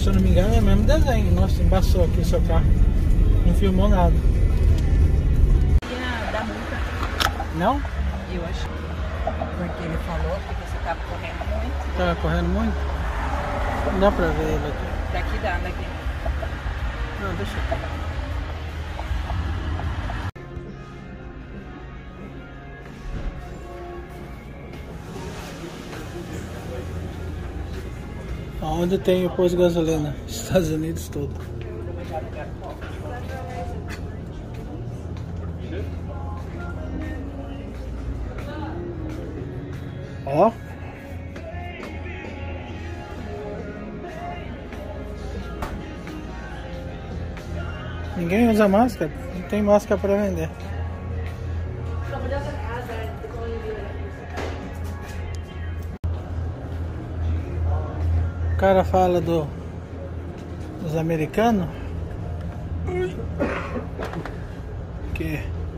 se eu não me engano, é o mesmo desenho. Nossa, embaçou aqui o seu carro. Não filmou nada. Ia dar multa. Não? Eu acho. Porque ele falou que você estava correndo muito. Tava correndo muito? Não dá pra ver ele aqui. Daqui dá, daqui. Não, deixa aqui. Onde tem o posto de gasolina? Estados Unidos todo. Ó. Ninguém usa máscara, não tem máscara para vender. O cara fala dos americanos que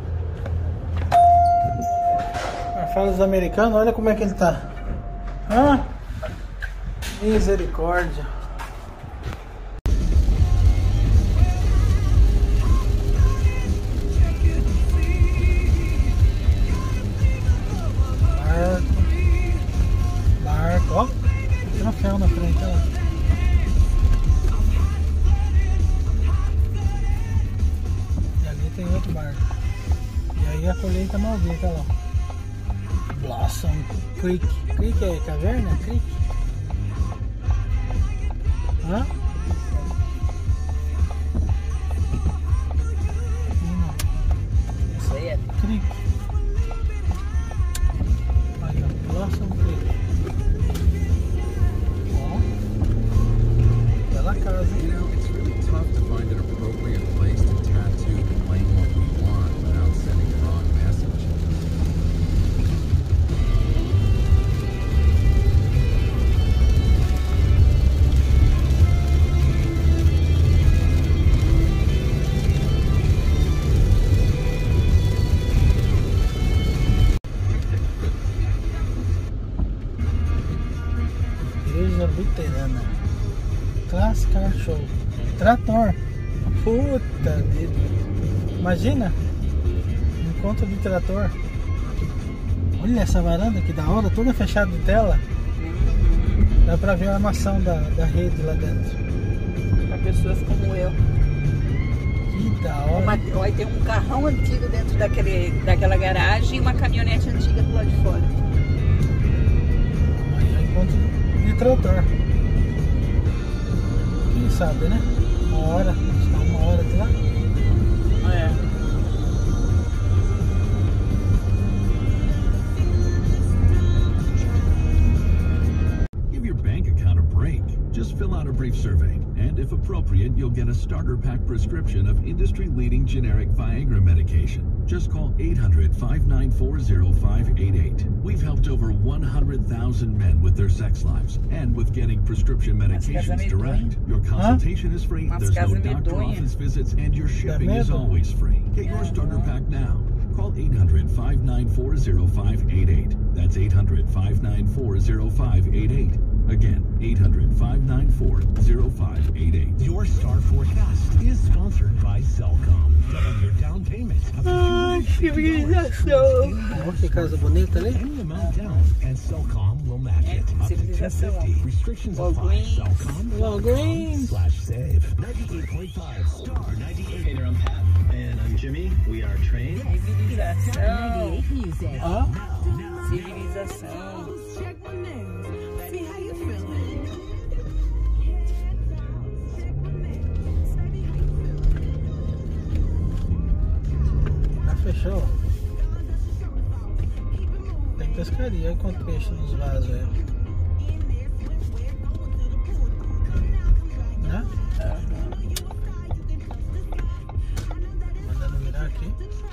fala dos americanos, olha como é que ele tá. Ah, misericórdia. Barco, ó, tem troféu na frente, ó. E ali tem outro barco. E aí a colheita maldita lá. Blossom Creek. Creek é caverna? Creek? Hã? Isso aí é Creek. Aí, ó. Blossom Creek. Ó. Bela casa, hein? You know, it's really tough to find an appropriate place to tattoo to claim what we want without sending the wrong message. Igreja Luterana. Class Car Show. Trator. Puta vida. Imagina. Encontro de trator. Olha essa varanda que da hora, toda fechada de tela. Dá pra ver a armação da rede lá dentro. para pessoas como eu. Que da hora. Vai ter um carrão antigo dentro daquela garagem e uma caminhonete antiga do lado de fora. Aí é encontro de trator. Quem sabe, né? Uma hora, está uma hora de lá. É. Give your bank account a break. Just fill out a brief survey, and if appropriate, you'll get a starter pack prescription of industry-leading generic Viagra medication. Just call 800-594-0588. We've helped over 100,000 men with their sex lives and with getting prescription medications direct. Your consultation is free, there's no doctor office visits, and your shipping is always free. Get your starter pack now. Call 800-594-0588. That's 800-594-0588. Again, 800-594-0588. Your Star Forecast is sponsored by Cellcom. Double your down payment up to Civilização. Olha que casa bonita ali. any amount down, and Cellcom will match it up to $250. Restrictions apply. Cellcom.com/save. 98.5 Star 98. Hey there, I'm Pat. And I'm Jimmy. We are trained. Civilização. Ó, Civilização. já fechou. Tem pescaria, olha quanto peixe nos vasos aí. Né? Mandando virar aqui.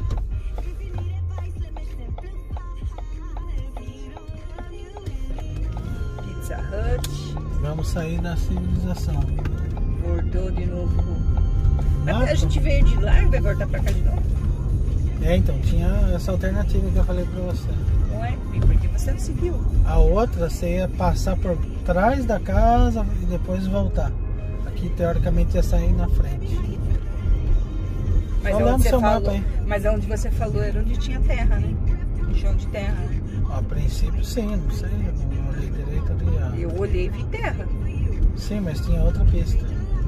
Pizza Hut. Vamos sair da civilização. Voltou de novo. Mato? A gente veio de lá e vai voltar pra cá de novo. É, então, tinha essa alternativa que eu falei pra você. Não é? E por que você não seguiu? A outra, você ia passar por trás da casa e depois voltar. Aqui teoricamente ia sair na frente. Mas Olha onde no seu você mapa falou, aí. mas onde você falou era onde tinha terra, né? Chão de terra. Né? A princípio sim, não sei, eu não olhei direito ali. Eu olhei e vi terra. Sim, mas tinha outra pista.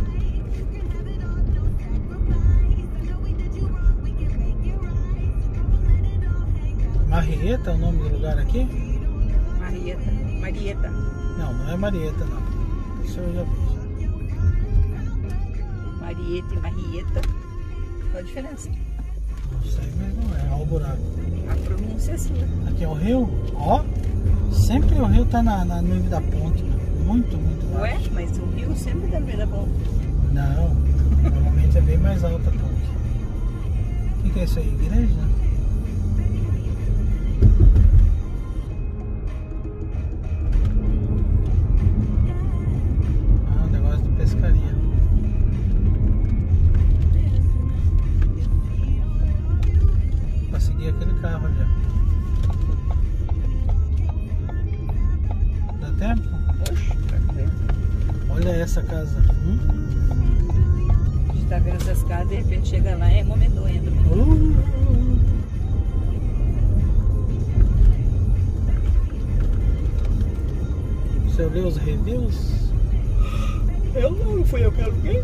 Marieta é o nome do lugar aqui? Marieta. Não é Marieta não. Isso eu já vi. Marieta e Marieta. Qual a diferença? Não sei, mas não é. Olha o buraco. A pronúncia é sua. Aqui é o rio, ó. Sempre o rio tá no meio da ponte. Muito Ué, baixo. mas o rio sempre tá no meio da ponte. Não, normalmente é bem mais alta a ponte. O que é isso aí? Igreja? Ah, negócio de pescaria. Pra seguir aquele carro ali, ó. Dá tempo? Oxe, tranquilo. Olha essa casa. A gente tá vendo essas casas, de repente chega lá, é uma medonha também. Você leu os reviews? Eu não, fui eu que aluguei.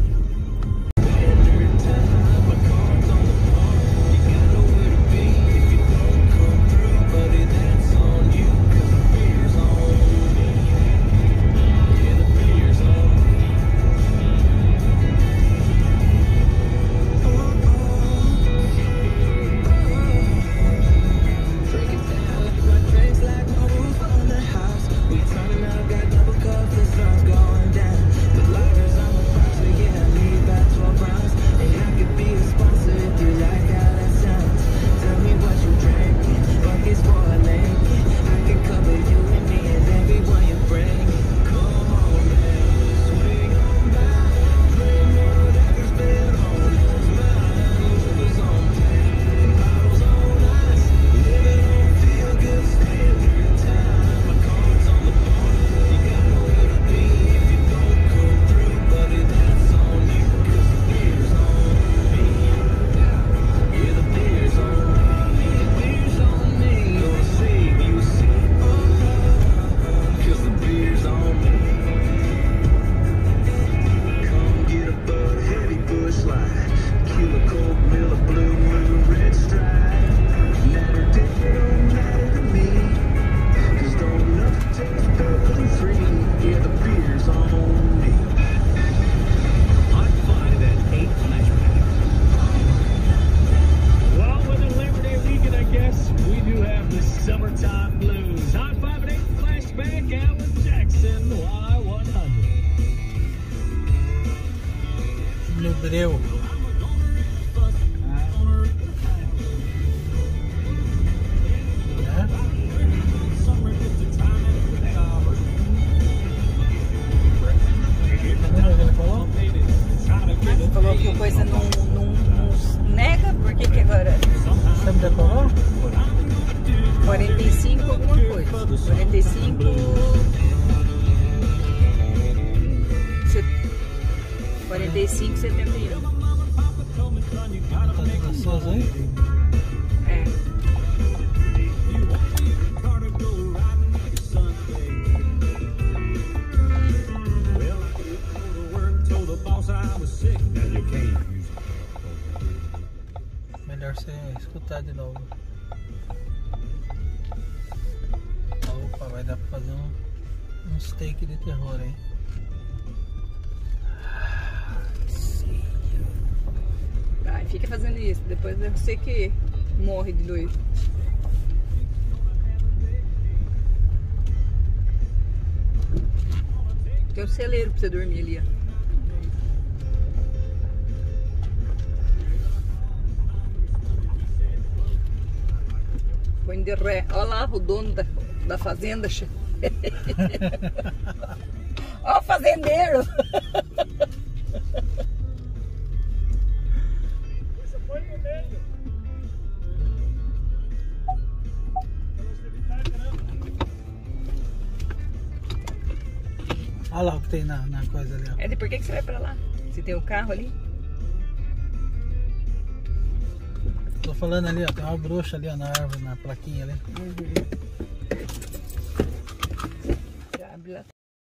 No breu. Ele falou que a coisa não nega, por que que agora? Você me decorou? 45 alguma coisa. 45... 45, 71. Tá tudo aceso aí? É. Melhor você escutar de novo. Opa, vai dar pra fazer um steak de terror aí. Vai, fica fazendo isso. Depois deve ser que morre de doido. Tem um celeiro pra você dormir ali, ó. Põe de ré. Olha lá o dono da fazenda. Ó o fazendeiro. Olha lá o que tem na coisa ali, ó. Ed, por que você vai pra lá? Se tem o carro ali? Tô falando ali, ó, tem uma bruxa ali, ó, na árvore, na plaquinha ali. Uhum.